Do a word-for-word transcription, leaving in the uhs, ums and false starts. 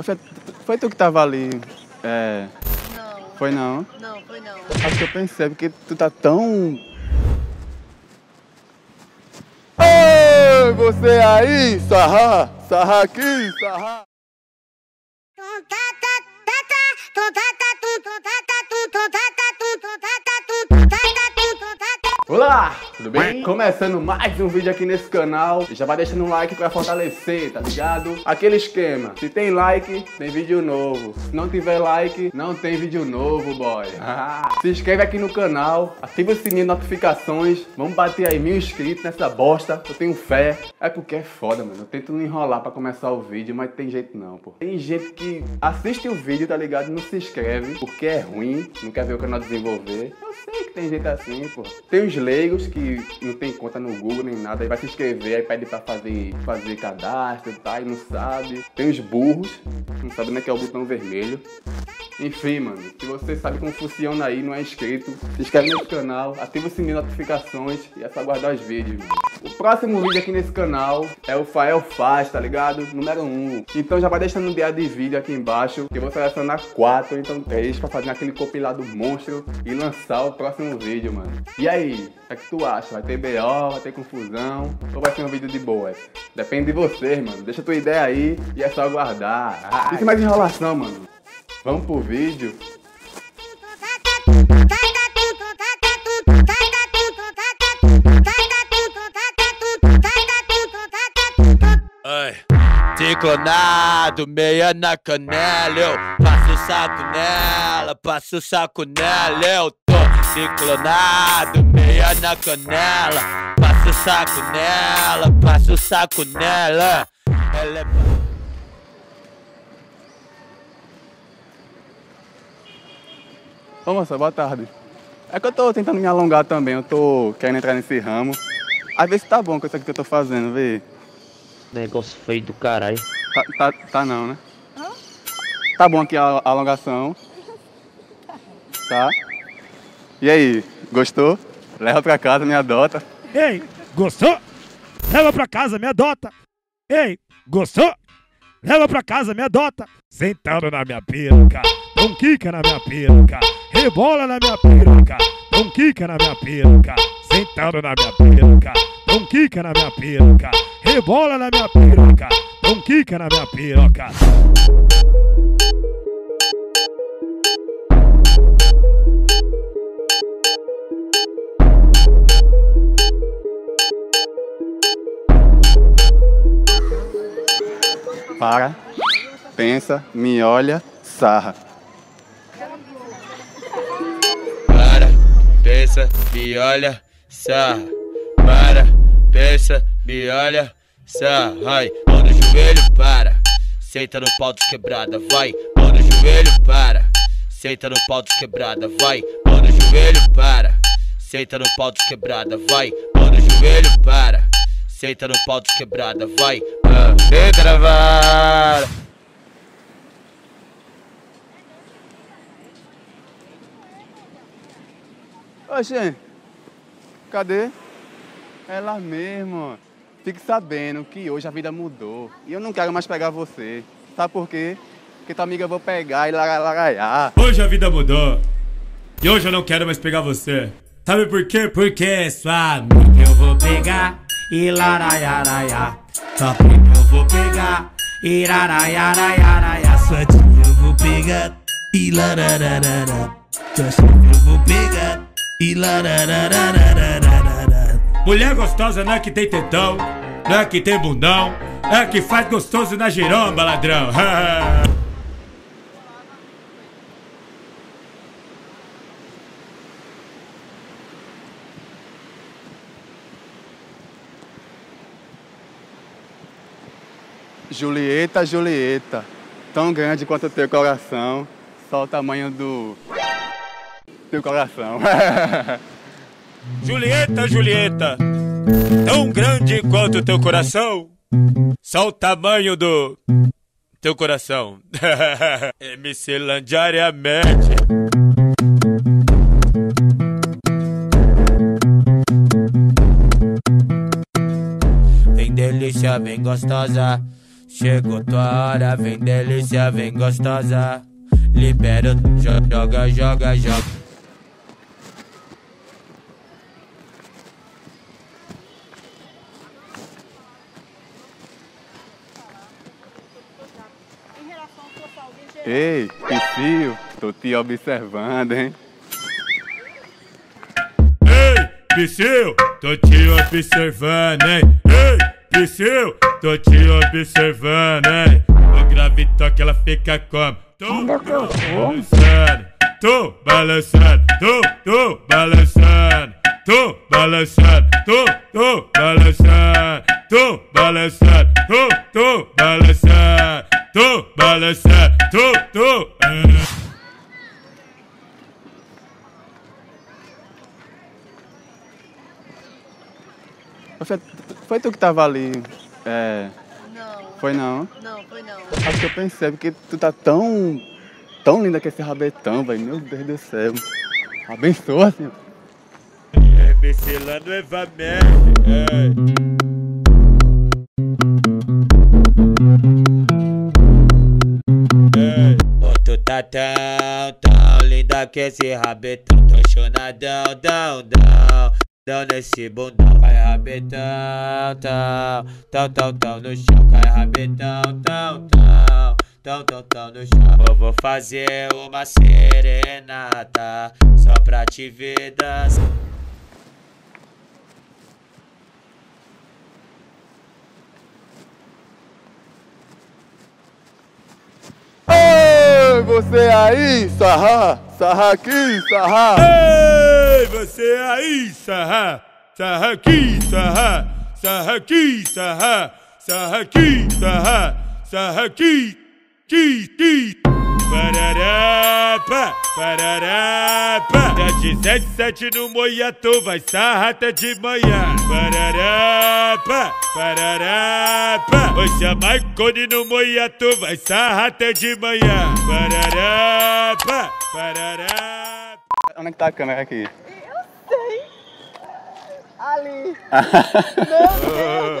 Foi, foi tu que tava ali? É... Não. Foi não? Não, foi não. Acho que eu pensei, porque tu tá tão... Ei, você aí, sarra, sarra aqui, sarra. Olá, tudo bem? Começando mais um vídeo aqui nesse canal. Já vai deixando um like pra fortalecer, tá ligado? Aquele esquema, se tem like, tem vídeo novo. Se não tiver like, não tem vídeo novo, boy. Ah, se inscreve aqui no canal, ativa o sininho de notificações. Vamos bater aí mil inscritos nessa bosta. Eu tenho fé. É porque é foda, mano. Eu tento não enrolar pra começar o vídeo, mas tem jeito não, pô. Tem gente que assiste o vídeo, tá ligado? Não se inscreve, porque é ruim, não quer ver o canal desenvolver. Eu sei que tem gente assim, pô. Tem os leigos que não tem conta no Google nem nada, aí vai se inscrever, aí pede pra fazer, fazer cadastro, tá? E não sabe. Tem os burros, não sabe nem que é o botão vermelho. Enfim, mano, se você sabe como funciona aí, não é inscrito, se inscreve nesse canal, ativa o sininho de notificações e é só aguardar os vídeos, mano. O próximo vídeo aqui nesse canal é o Fael Faz, tá ligado? Número um. Então já vai deixando um dia de vídeo aqui embaixo, que eu vou selecionar quatro, então três, pra fazer aquele compilado monstro e lançar o próximo vídeo, mano. E aí, o que é que tu acha? Vai ter B O, vai ter confusão, ou vai ser um vídeo de boas? Depende de vocês, mano. Deixa tua ideia aí e é só aguardar. Ah, e sem mais enrolação, mano. Vamos pro vídeo. Ai, ciclonado, meia na canela, eu passo o saco nela, passo o saco nela, eu tô ciclonado, meia na canela, passo o saco nela, passo o saco nela, ela é... Ô moça, boa tarde. É que eu tô tentando me alongar também, eu tô querendo entrar nesse ramo. Às vezes tá bom com isso aqui que eu tô fazendo, vê. Negócio feio do caralho. Tá, tá, tá não, né? Tá bom aqui a, a alongação. Tá? E aí, gostou? Leva pra casa, me adota. Ei, gostou? Leva pra casa, me adota. Ei, gostou? Leva pra casa, me adota. Sentado na minha piroca, dom quica na minha piroca, rebola na minha piroca, dom quica na minha piroca. Sentado na minha piroca, dom quica na minha piroca, rebola na minha piroca, dom quica na minha piroca. Para, pensa, me olha, sarra. Para, pensa, me olha, sarra. Para, pensa, me olha, sarra. Vai, mão no joelho, para. Senta no pau de quebrada, vai. Mão no joelho, para. Senta no pau de quebrada, vai. Mão no joelho, para. Senta no pau de quebrada, vai. Mão no joelho, para. Senta no pau de quebrada, vai. Mantém travada. Oxê, cadê? Ela mesmo. Fique sabendo que hoje a vida mudou. E eu não quero mais pegar você. Sabe por quê? Porque tua amiga eu vou pegar e laraiar. Hoje a vida mudou. E hoje eu não quero mais pegar você. Sabe por quê? Porque sua amiga eu vou pegar e laraiaraiá. Sua prima eu vou pegar e laraiaraiaraiá. Sua tia eu vou pegar e larararará. Sua chefe eu vou pegar e lararararararará. Mulher gostosa não é que tem tetão, não é que tem bundão, é que faz gostoso na giromba, ladrão. Julieta, Julieta, tão grande quanto o teu coração, só o tamanho do teu coração. Julieta, Julieta, tão grande quanto teu coração, só o tamanho do teu coração. M C Landiariamente. Vem delícia, vem gostosa, chegou tua hora, vem delícia, vem gostosa. Libera, joga, joga, joga. Ei, Psyu, tô te observando, hein? Ei, Psyu, tô te observando, hein? Ei, Psyu, tô te observando, hein? O grave toque, ela fica como? Tô balançando, tô balançando, tô, tô balançando, tô balançando, tô, tô balançando, tô balançando, tô, tô balançando, tô balançando, tô, tô. Você, foi tu que tava ali? É. Não. Foi não? Não, foi não. Acho que eu pensei, porque tu tá tão. tão linda com esse rabetão, velho. Meu Deus do céu. Abençoa, senhor. É, Becilando Eva Merda. Oh, tu tá tão, tão linda que esse rabetão. Tô chonadão, dão, dão. Dão nesse bundão, cai rabetão, tão, tão, tão, tão no chão, cai rabetão, tão, tão, tão, tão, tão no chão. Eu vou fazer uma serenata só pra te ver dançar. Ei, você aí, sarra, sarra aqui, sarra. Ei, você aí, sarra, sarra aqui, sarra, sarra aqui, sarra, sarra aqui, sarra, sarra aqui, qui, qui. Pararapa, pararapa. Dia dezessete no Moiatô, vai sarrar até de manhã. Pararapa, pararapa. Hoje a Marconi no Moiatô, vai sarrar até de manhã. Pararapa, pararapa. Onde é que tá a câmera aqui? Eu sei. Ali. Meu Deus